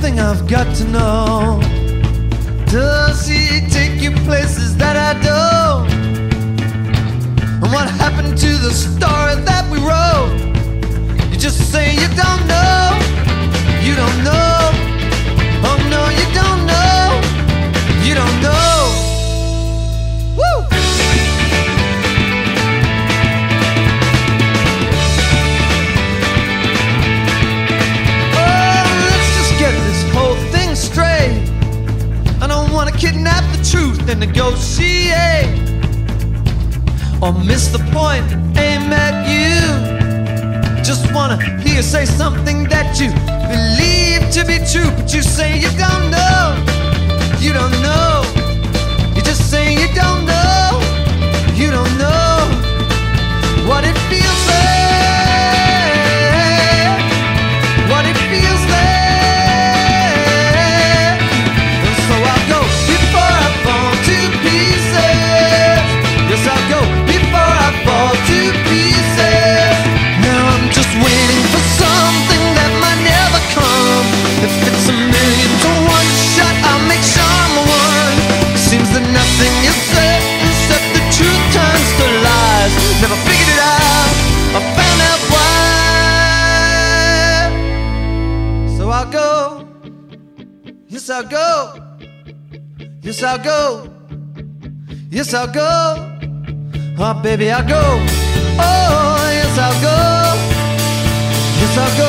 thing I've got to know. Does he take you places that I don't? And what happened to the story that we wrote? You just say you don't know. You don't know. Oh no, you don't know. You don't know. Woo! Kidnap the truth and negotiate, or miss the point, aim at you. Just wanna hear you say something that you believe to be true, but you say you don't know. You don't know. You just say you don't know. You don't know what it feels like. What it feels like. Never figured it out, I found out why. So I'll go, yes I'll go, yes I'll go, yes I'll go. Oh baby I'll go, oh yes I'll go, yes I'll go.